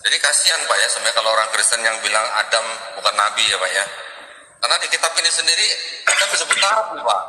Jadi kasihan Pak ya sebenarnya kalau orang Kristen yang bilang Adam bukan nabi ya Pak ya. Karena di kitab ini sendiri Adam disebut nabi Pak.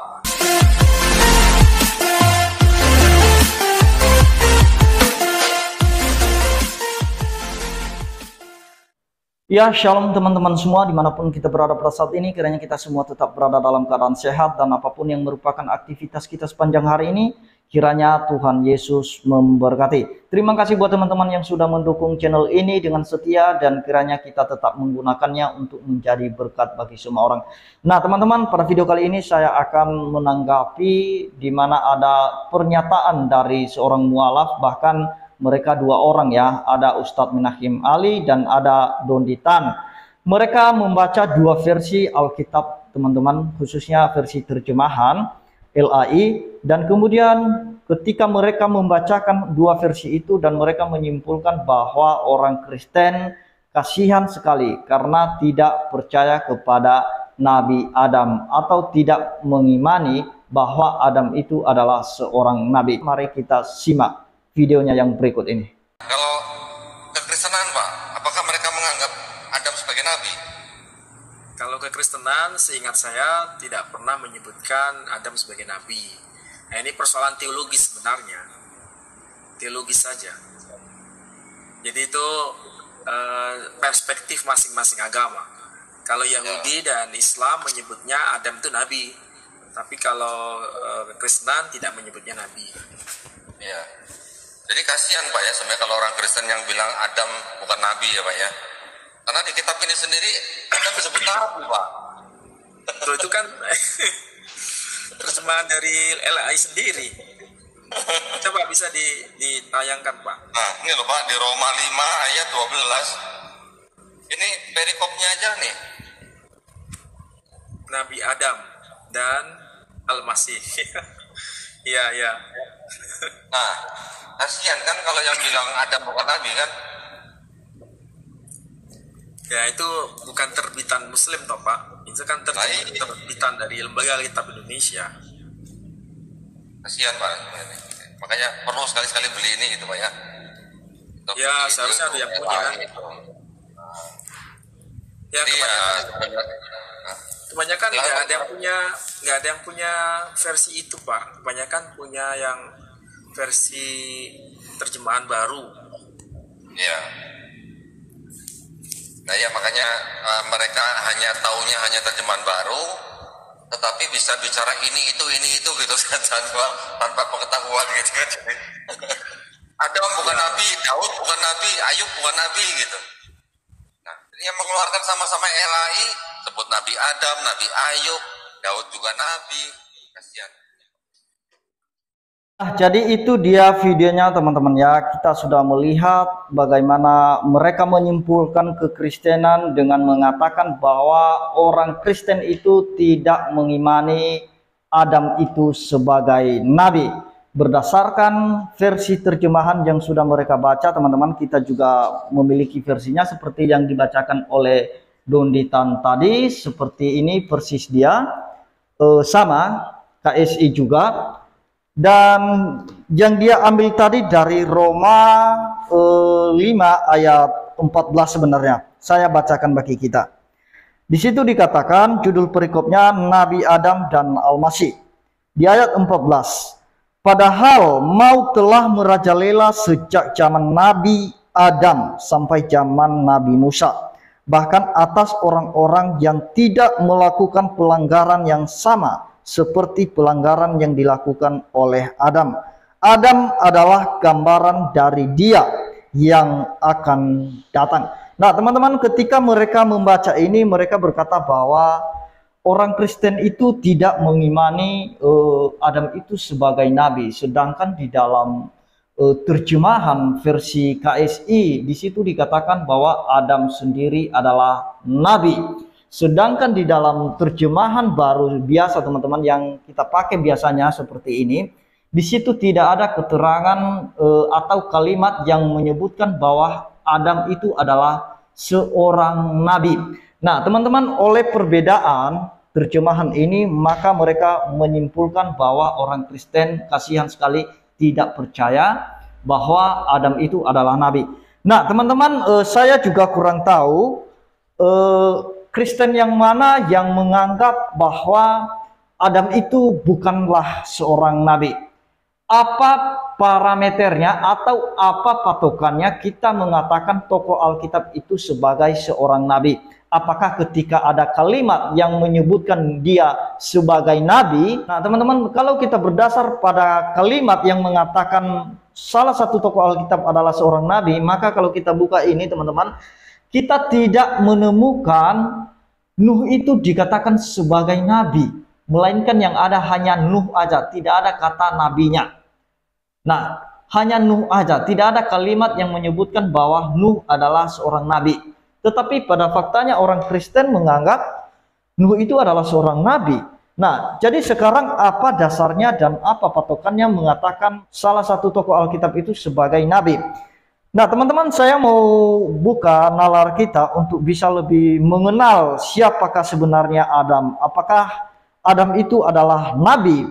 Ya, shalom teman-teman semua dimanapun kita berada pada saat ini. Kiranya kita semua tetap berada dalam keadaan sehat dan apapun yang merupakan aktivitas kita sepanjang hari ini, kiranya Tuhan Yesus memberkati. Terima kasih buat teman-teman yang sudah mendukung channel ini dengan setia dan kiranya kita tetap menggunakannya untuk menjadi berkat bagi semua orang. Nah teman-teman, pada video kali ini saya akan menanggapi di mana ada pernyataan dari seorang mualaf, bahkan mereka dua orang ya, ada Ustadz Minahim Ali dan ada Dondi Tan. Mereka membaca dua versi Alkitab teman-teman, khususnya versi terjemahan LAI, dan kemudian ketika mereka membacakan dua versi itu dan mereka menyimpulkan bahwa orang Kristen kasihan sekali karena tidak percaya kepada Nabi Adam atau tidak mengimani bahwa Adam itu adalah seorang nabi. Mari kita simak videonya yang berikut ini. Kalau kekristenan Pak, apakah mereka menganggap Adam sebagai nabi? Kalau kekristenan, seingat saya tidak pernah menyebutkan Adam sebagai nabi. Nah, ini persoalan teologis sebenarnya, teologis saja. Jadi itu perspektif masing-masing agama. Kalau Yahudi dan Islam menyebutnya Adam itu nabi, tapi kalau kekristenan tidak menyebutnya nabi. Ya. Jadi kasihan Pak ya sebenarnya kalau orang Kristen yang bilang Adam bukan nabi ya Pak ya. Karena di kitab ini sendiri Adam disebut nabi Pak. Tuh, itu kan terjemahan dari LAI sendiri. Coba bisa ditayangkan Pak. Nah ini loh Pak, di Roma 5 ayat 12. Ini perikopnya aja nih. Nabi Adam dan Al-Masih. Iya, iya. Nah, kasihan kan kalau yang bilang Adam bukan nabi kan? Ya, itu bukan terbitan Muslim toh Pak. Itu kan terbitan dari Lembaga Kitab Indonesia. Kasihan Pak. Makanya perlu sekali-sekali beli ini gitu Pak ya. Untuk ya, seharusnya ada yang punya. Ya, kebanyakan nggak ada yang punya versi itu Pak. Kebanyakan punya yang versi terjemahan baru. Ya. Nah ya makanya mereka hanya taunya hanya terjemahan baru, tetapi bisa bicara ini itu gitu tanpa pengetahuan gitu kan. Adam bukan nabi, Daud bukan nabi, Ayub bukan nabi gitu. Nah, yang mengeluarkan sama-sama LAI sebut Nabi Adam, Nabi Ayub, Daud juga nabi. Kasihan. Nah, jadi itu dia videonya teman-teman ya. Kita sudah melihat bagaimana mereka menyimpulkan kekristenan dengan mengatakan bahwa orang Kristen itu tidak mengimani Adam itu sebagai nabi. Berdasarkan versi terjemahan yang sudah mereka baca teman-teman, kita juga memiliki versinya seperti yang dibacakan oleh Dondi Tan tadi. Seperti ini persis dia, sama KSI juga. Dan yang dia ambil tadi dari Roma 5 ayat 14 sebenarnya. Saya bacakan bagi kita. Di situ dikatakan judul perikopnya Nabi Adam dan Al-Masih. Di ayat 14. Padahal maut telah merajalela sejak zaman Nabi Adam sampai zaman Nabi Musa. Bahkan atas orang-orang yang tidak melakukan pelanggaran yang sama seperti pelanggaran yang dilakukan oleh Adam. Adam adalah gambaran dari Dia yang akan datang. Nah, teman-teman, ketika mereka membaca ini, mereka berkata bahwa orang Kristen itu tidak mengimani Adam itu sebagai nabi, sedangkan di dalam terjemahan versi KSI di situ dikatakan bahwa Adam sendiri adalah nabi. Sedangkan di dalam terjemahan baru biasa teman-teman yang kita pakai biasanya seperti ini, di situ tidak ada keterangan atau kalimat yang menyebutkan bahwa Adam itu adalah seorang nabi. Nah teman-teman, oleh perbedaan terjemahan ini maka mereka menyimpulkan bahwa orang Kristen kasihan sekali tidak percaya bahwa Adam itu adalah nabi. Nah, teman-teman, saya juga kurang tahu Kristen yang mana yang menganggap bahwa Adam itu bukanlah seorang nabi. Apa parameternya atau apa patokannya kita mengatakan tokoh Alkitab itu sebagai seorang nabi? Apakah ketika ada kalimat yang menyebutkan dia sebagai nabi? Nah, teman-teman, kalau kita berdasar pada kalimat yang mengatakan salah satu tokoh Alkitab adalah seorang nabi, maka kalau kita buka ini, teman-teman, kita tidak menemukan Nuh itu dikatakan sebagai nabi, melainkan yang ada hanya Nuh aja, tidak ada kata nabinya. Nah, hanya Nuh aja, tidak ada kalimat yang menyebutkan bahwa Nuh adalah seorang nabi. Tetapi pada faktanya orang Kristen menganggap Nuh itu adalah seorang nabi. Nah, jadi sekarang apa dasarnya dan apa patokannya mengatakan salah satu tokoh Alkitab itu sebagai nabi? Nah, teman-teman, saya mau buka nalar kita untuk bisa lebih mengenal siapakah sebenarnya Adam. Apakah Adam itu adalah nabi?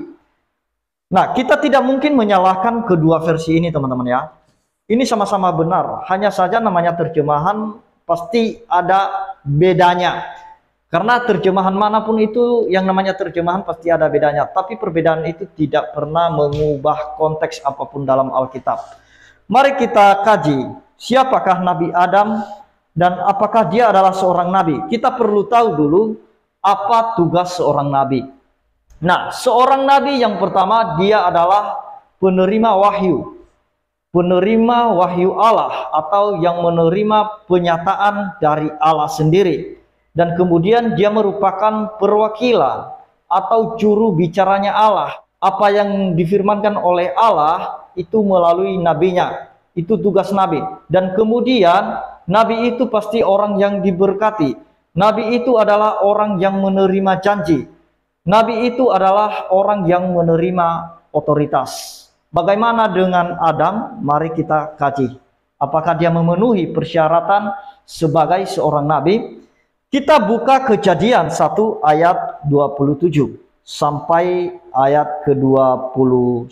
Nah, kita tidak mungkin menyalahkan kedua versi ini, teman-teman ya. Ini sama-sama benar, hanya saja namanya terjemahan pasti ada bedanya. Karena terjemahan manapun itu yang namanya terjemahan pasti ada bedanya. Tapi perbedaan itu tidak pernah mengubah konteks apapun dalam Alkitab. Mari kita kaji siapakah Nabi Adam dan apakah dia adalah seorang nabi. Kita perlu tahu dulu apa tugas seorang nabi. Nah, seorang nabi yang pertama dia adalah penerima wahyu. Penerima wahyu Allah atau yang menerima penyataan dari Allah sendiri. Dan kemudian dia merupakan perwakilan atau juru bicaranya Allah. Apa yang difirmankan oleh Allah itu melalui nabinya. Itu tugas nabi. Dan kemudian nabi itu pasti orang yang diberkati. Nabi itu adalah orang yang menerima janji. Nabi itu adalah orang yang menerima otoritas. Bagaimana dengan Adam? Mari kita kaji. Apakah dia memenuhi persyaratan sebagai seorang nabi? Kita buka Kejadian 1 ayat 27 sampai ayat ke-29.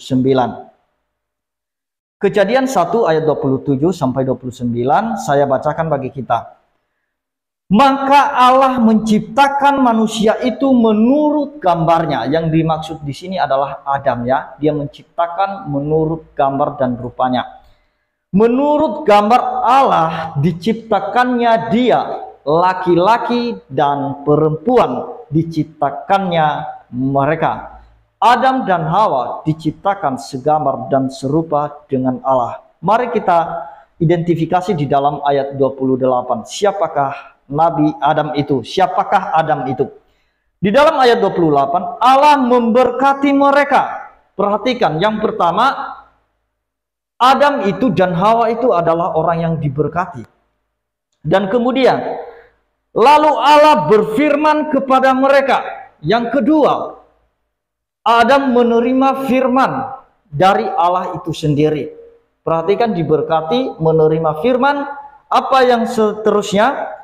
Kejadian 1 ayat 27 sampai 29 saya bacakan bagi kita. Maka Allah menciptakan manusia itu menurut gambarnya. Yang dimaksud di sini adalah Adam ya. Dia menciptakan menurut gambar dan rupanya. Menurut gambar Allah diciptakannya dia, laki-laki dan perempuan diciptakannya mereka. Adam dan Hawa diciptakan segambar dan serupa dengan Allah. Mari kita identifikasi di dalam ayat 28. Siapakah Nabi Adam itu? Siapakah Adam itu? Di dalam ayat 28, Allah memberkati mereka. Perhatikan, yang pertama, Adam itu dan Hawa itu adalah orang yang diberkati. Dan kemudian, lalu Allah berfirman kepada mereka. Yang kedua, Adam menerima firman dari Allah itu sendiri. Perhatikan, diberkati, menerima firman. Apa yang seterusnya?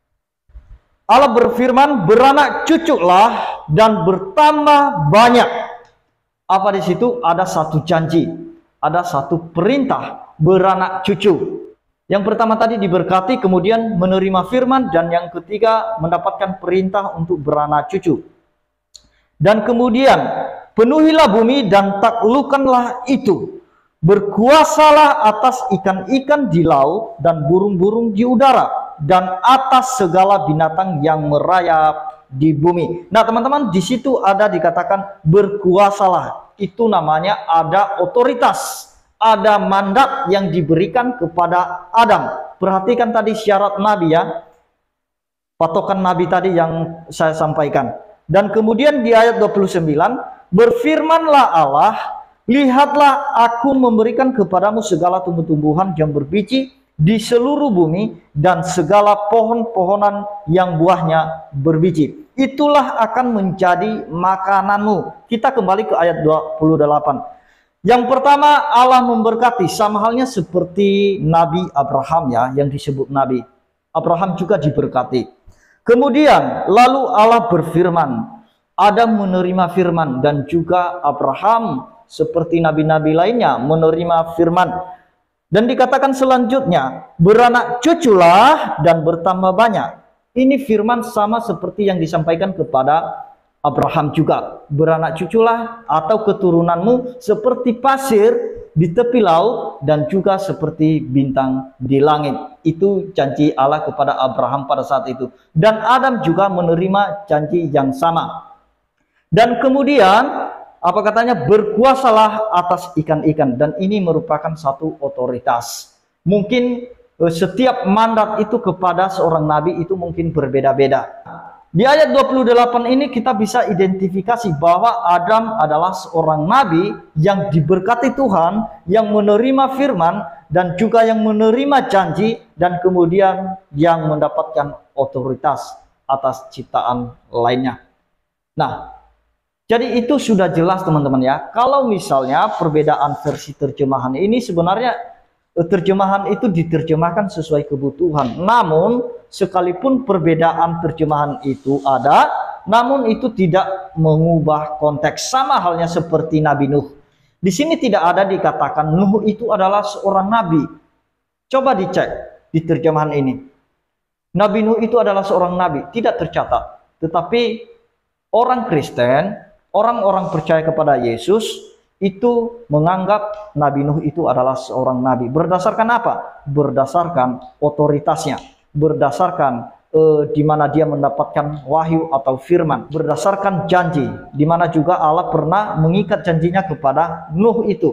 Allah berfirman, beranak cuculah dan bertambah banyak. Apa di situ? Ada satu janji, ada satu perintah, beranak cucu. Yang pertama tadi diberkati, kemudian menerima firman, dan yang ketiga mendapatkan perintah untuk beranak cucu. Dan kemudian penuhilah bumi dan taklukkanlah itu. Berkuasalah atas ikan-ikan di laut dan burung-burung di udara, dan atas segala binatang yang merayap di bumi. Nah, teman-teman, di situ ada dikatakan berkuasalah. Itu namanya ada otoritas, ada mandat yang diberikan kepada Adam. Perhatikan tadi syarat nabi ya. Patokan nabi tadi yang saya sampaikan. Dan kemudian di ayat 29, berfirmanlah Allah, lihatlah aku memberikan kepadamu segala tumbuh-tumbuhan yang berbiji di seluruh bumi dan segala pohon-pohonan yang buahnya berbiji. Itulah akan menjadi makananmu. Kita kembali ke ayat 28. Yang pertama, Allah memberkati, sama halnya seperti Nabi Abraham ya, yang disebut Nabi. Abraham juga diberkati. Kemudian, lalu Allah berfirman. Adam menerima firman, dan juga Abraham seperti nabi-nabi lainnya menerima firman. Dan dikatakan selanjutnya, beranak cuculah dan bertambah banyak. Ini firman sama seperti yang disampaikan kepada Abraham juga. Beranak cuculah atau keturunanmu seperti pasir di tepi laut dan juga seperti bintang di langit. Itu janji Allah kepada Abraham pada saat itu. Dan Adam juga menerima janji yang sama. Dan kemudian apa katanya, berkuasalah atas ikan-ikan, dan ini merupakan satu otoritas. Mungkin setiap mandat itu kepada seorang nabi itu mungkin berbeda-beda. Di ayat 28 ini kita bisa identifikasi bahwa Adam adalah seorang nabi yang diberkati Tuhan, yang menerima firman dan juga yang menerima janji, dan kemudian yang mendapatkan otoritas atas ciptaan lainnya. Nah, jadi itu sudah jelas teman-teman ya. Kalau misalnya perbedaan versi terjemahan ini sebenarnya terjemahan itu diterjemahkan sesuai kebutuhan. Namun sekalipun perbedaan terjemahan itu ada, namun itu tidak mengubah konteks. Sama halnya seperti Nabi Nuh. Di sini tidak ada dikatakan Nuh itu adalah seorang nabi. Coba dicek di terjemahan ini. Nabi Nuh itu adalah seorang nabi, tidak tercatat. Tetapi orang Kristen, orang-orang percaya kepada Yesus itu menganggap Nabi Nuh itu adalah seorang nabi. Berdasarkan apa? Berdasarkan otoritasnya, berdasarkan di mana dia mendapatkan wahyu atau firman, berdasarkan janji, di mana juga Allah pernah mengikat janjinya kepada Nuh itu.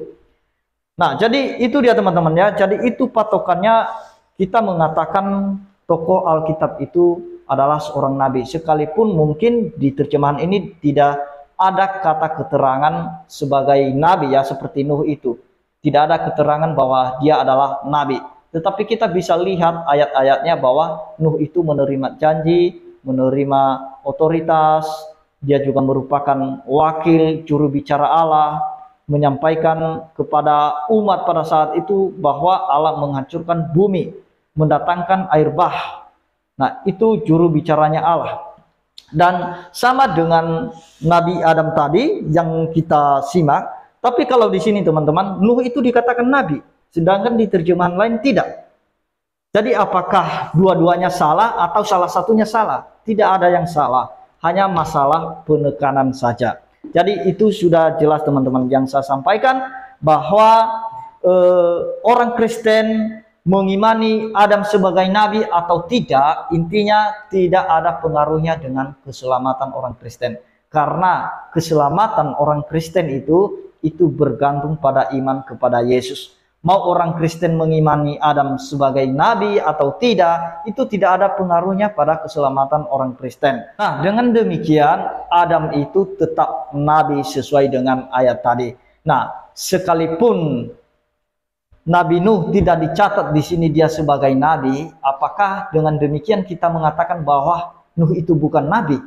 Nah, jadi itu dia teman-teman ya. Jadi itu patokannya kita mengatakan tokoh Alkitab itu adalah seorang nabi. Sekalipun mungkin di terjemahan ini tidak ada kata keterangan sebagai nabi ya, seperti Nuh itu. Tidak ada keterangan bahwa dia adalah nabi. Tetapi kita bisa lihat ayat-ayatnya bahwa Nuh itu menerima janji, menerima otoritas. Dia juga merupakan wakil juru bicara Allah, menyampaikan kepada umat pada saat itu bahwa Allah menghancurkan bumi, mendatangkan air bah. Nah, itu juru bicaranya Allah. Dan sama dengan Nabi Adam tadi yang kita simak, tapi kalau di sini teman-teman, Nuh itu dikatakan nabi, sedangkan di terjemahan lain tidak. Jadi apakah dua-duanya salah atau salah satunya salah? Tidak ada yang salah, hanya masalah penekanan saja. Jadi itu sudah jelas teman-teman yang saya sampaikan, bahwa orang Kristen mengimani Adam sebagai nabi atau tidak, intinya tidak ada pengaruhnya dengan keselamatan orang Kristen. Karena keselamatan orang Kristen itu bergantung pada iman kepada Yesus. Mau orang Kristen mengimani Adam sebagai nabi atau tidak, itu tidak ada pengaruhnya pada keselamatan orang Kristen. Nah, dengan demikian Adam itu tetap nabi sesuai dengan ayat tadi. Nah, sekalipun Nabi Nuh tidak dicatat di sini dia sebagai nabi, apakah dengan demikian kita mengatakan bahwa Nuh itu bukan nabi?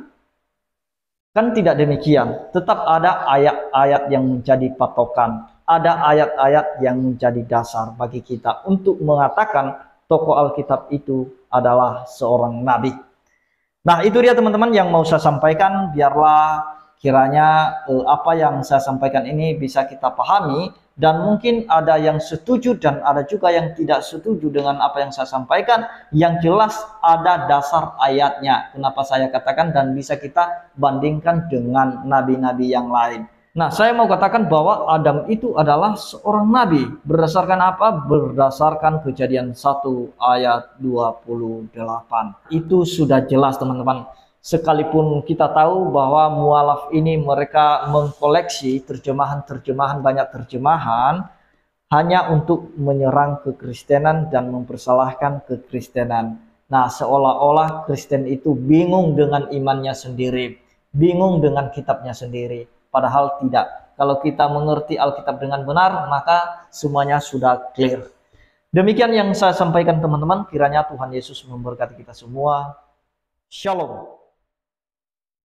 Kan tidak demikian. Tetap ada ayat-ayat yang menjadi patokan, ada ayat-ayat yang menjadi dasar bagi kita untuk mengatakan tokoh Alkitab itu adalah seorang nabi. Nah, itu dia teman-teman yang mau saya sampaikan. Biarlah kiranya apa yang saya sampaikan ini bisa kita pahami, dan mungkin ada yang setuju dan ada juga yang tidak setuju dengan apa yang saya sampaikan. Yang jelas ada dasar ayatnya, kenapa saya katakan, dan bisa kita bandingkan dengan nabi-nabi yang lain. Nah, saya mau katakan bahwa Adam itu adalah seorang nabi. Berdasarkan apa? Berdasarkan Kejadian 1 ayat 28. Itu sudah jelas teman-teman. Sekalipun kita tahu bahwa mualaf ini mereka mengkoleksi terjemahan-terjemahan, banyak terjemahan, hanya untuk menyerang kekristenan dan mempersalahkan kekristenan. Nah, seolah-olah Kristen itu bingung dengan imannya sendiri, bingung dengan kitabnya sendiri. Padahal tidak. Kalau kita mengerti Alkitab dengan benar, maka semuanya sudah clear. Demikian yang saya sampaikan teman-teman. Kiranya Tuhan Yesus memberkati kita semua. Shalom.